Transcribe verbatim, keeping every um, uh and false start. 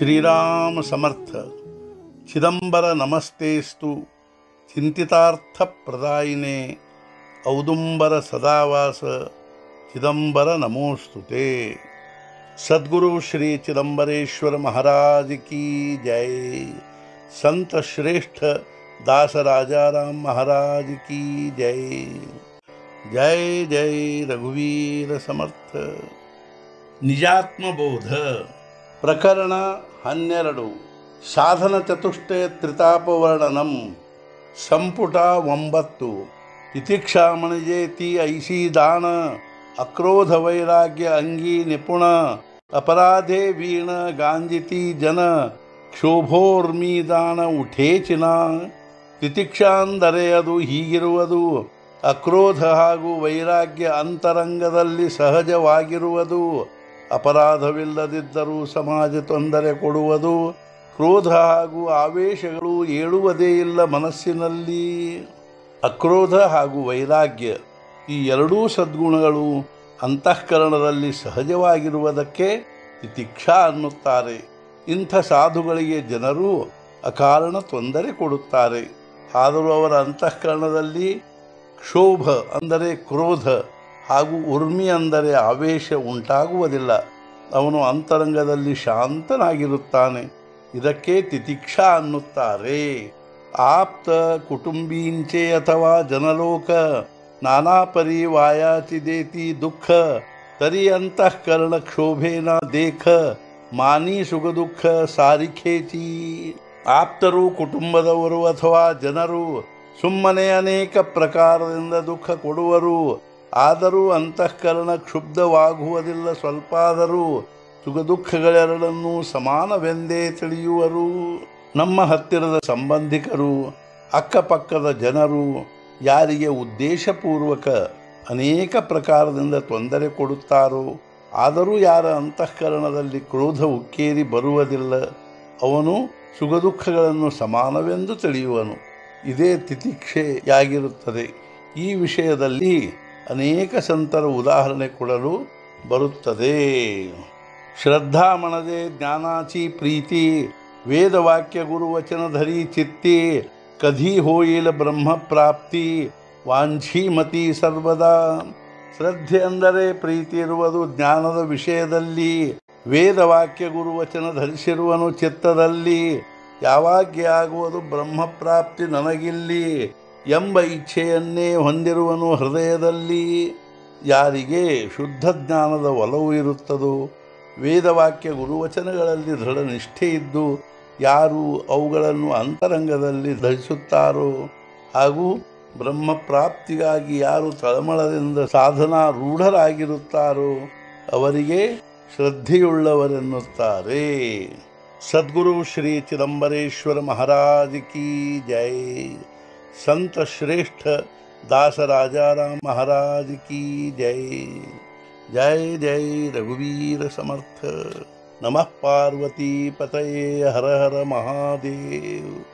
श्रीराम समर्थ चिदंबर नमस्तेस्तु चिंतितार्थ प्रदायिने औदुंबर सदावास चिदंबर नमोस्तुते। सद्गुरु श्री चिदंबरेश्वर महाराज की जय। संत श्रेष्ठ दास राजाराम महाराज की जय। जय जय रघुवीर समर्थ। निजात्मबोध प्रकरण हन्नेरडु साधन चतुष्टय त्रितापवर्णनम संपुಟ ಒಂಬತ್ತು ತಿತಿಕ್ಷಾಮಣಿಜೇತಿ ಐಸಿ ದಾನ ಅಕ್ರೋಧ ವೈರಾಗ್ಯ ಅಂಗಿ ನಿಪುಣ ಅಪರಾಧೆ ವೀಣ ಗಾಂಜಿತಿ ಜನ ಕ್ಷೋಭೋರ್ಮಿ ದಾನ ಉಠೇಚಿನ ತಿತಿಕ್ಷಾ ಅಂದರೆ ಅದು ಹೀಗಿರುವುದು. ಅಕ್ರೋಧ ಹಾಗೂ ವೈರಾಗ್ಯ ಅಂತರಂಗದಲ್ಲಿ ಸಹಜವಾಗಿರುವುದು. ಅಪರಾಧವಿಲ್ಲದಿದ್ದರೂ ಸಮಾಜ ತೊಂದರೆ ಕೊಡುವುದು. ಕ್ರೋಧ ಹಾಗೂ ಆವೇಶಗಳು ಏಳುವುದೇ ಇಲ್ಲ ಮನಸ್ಸಿನಲ್ಲಿ. ಅಕ್ರೋಧ ಹಾಗೂ ವೈರಾಗ್ಯ ಈ ಎರಡೂ ಸದ್ಗುಣಗಳು ಅಂತಃಕರಣದಲ್ಲಿ ಸಹಜವಾಗಿರುವುದಕ್ಕೆ ತಿತಿಕ್ಷಾ ಅನ್ನುತ್ತಾರೆ. ಇಂಥ ಸಾಧುಗಳಿಗೆ ಜನರು ಅಕಾರಣ ತೊಂದರೆ ಕೊಡುತ್ತಾರೆ. ಆದರೂ ಅವರ ಅಂತಃಕರಣದಲ್ಲಿ ಕ್ಷೋಭ ಅಂದರೆ ಕ್ರೋಧ ಹಾಗೂ ಉರ್ಮಿ ಅಂದರೆ ಆವೇಶ ಉಂಟಾಗುವುದಿಲ್ಲ. ಅವನು ಅಂತರಂಗದಲ್ಲಿ ಶಾಂತನಾಗಿರುತ್ತಾನೆ. ಇದಕ್ಕೆ ತಿತಿಕ್ಷಾ ಅನ್ನುತ್ತಾರೆ. ಆಪ್ತ ಕುಟುಂಬೀಂಚೆ ಅಥವಾ ಜನಲೋಕ ನಾನಾ ಪರಿ ವಾಯಾಚಿದೇತಿ ದುಃಖ ತರಿ ಅಂತಃಕರಣ ಕ್ಷೋಭೇನ ದೇಖ ಮಾನಿ ಸುಖ ದುಃಖ ಸಾರಿಖೇಚಿ. ಆಪ್ತರು ಕುಟುಂಬದವರು ಅಥವಾ ಜನರು ಸುಮ್ಮನೆ ಅನೇಕ ಪ್ರಕಾರದಿಂದ ದುಃಖ ಕೊಡುವರು. ಆದರೂ ಅಂತಃಕರಣ ಕ್ಷುಬ್ಧವಾಗುವುದಿಲ್ಲ. ಸ್ವಲ್ಪಾದರೂ ಸುಖ ದುಃಖಗಳೆರಡನ್ನೂ ಸಮಾನವೆಂದೇ ತಿಳಿಯುವರು. ನಮ್ಮ ಹತ್ತಿರದ ಸಂಬಂಧಿಕರು, ಅಕ್ಕಪಕ್ಕದ ಜನರು ಯಾರಿಗೆ ಉದ್ದೇಶಪೂರ್ವಕ ಅನೇಕ ಪ್ರಕಾರದಿಂದ ತೊಂದರೆ ಕೊಡುತ್ತಾರೋ, ಆದರೂ ಯಾರ ಅಂತಃಕರಣದಲ್ಲಿ ಕ್ರೋಧ ಉಕ್ಕೇರಿ ಬರುವುದಿಲ್ಲ, ಅವನು ಸುಖ ದುಃಖಗಳನ್ನು ಸಮಾನವೆಂದು ತಿಳಿಯುವನು. ಇದೇ ತಿತಿಕ್ಷೆಯಾಗಿರುತ್ತದೆ. ಈ ವಿಷಯದಲ್ಲಿ ಅನೇಕ ಸಂತರ ಉದಾಹರಣೆ ಕೊಡಲು ಬರುತ್ತದೆ. ಶ್ರದ್ಧಾ ಮಣದೆ ಜ್ಞಾನಾಚಿ ಪ್ರೀತಿ ವೇದವಾಕ್ಯ ಗುರುವಚನ ಧರಿ ಚಿತ್ತಿ ಕಧಿ ಹೋಯಿಲ ಬ್ರಹ್ಮ ಪ್ರಾಪ್ತಿ ವಾಂಛೀಮತಿ ಸರ್ವದಾ. ಶ್ರದ್ಧೆ ಅಂದರೆ ಪ್ರೀತಿ ಇರುವುದು ಜ್ಞಾನದ ವಿಷಯದಲ್ಲಿ. ವೇದವಾಕ್ಯ ಗುರುವಚನ ಧರಿಸಿರುವನು ಚಿತ್ತದಲ್ಲಿ. ಯಾವಾಗ್ಯ ಆಗುವುದು ಬ್ರಹ್ಮಪ್ರಾಪ್ತಿ ನನಗಿಲ್ಲಿ ಎಂಬ ಇಚ್ಛೆಯನ್ನೇ ಹೊಂದಿರುವನು ಹೃದಯದಲ್ಲಿ. ಯಾರಿಗೆ ಶುದ್ಧ ಜ್ಞಾನದ ಒಲವು ಇರುತ್ತದೋ, ವೇದವಾಕ್ಯ ಗುರುವಚನಗಳಲ್ಲಿ ದೃಢ ನಿಷ್ಠೆ ಇದ್ದು ಯಾರು ಅವುಗಳನ್ನು ಅಂತರಂಗದಲ್ಲಿ ಧರಿಸುತ್ತಾರೋ, ಹಾಗೂ ಬ್ರಹ್ಮಪ್ರಾಪ್ತಿಗಾಗಿ ಯಾರು ತಳಮಳದಿಂದ ಸಾಧನಾ ರೂಢರಾಗಿರುತ್ತಾರೋ ಅವರಿಗೆ ಶ್ರದ್ಧೆಯುಳ್ಳವರೆನ್ನುತ್ತಾರೆ. सद्गुरु श्री चिदंबरेश्वर महाराज की जय। संत श्रेष्ठ दास राजाराम महाराज की जय। जय जय रघुवीर समर्थ। नमः पार्वती पतये हर हर महादेव।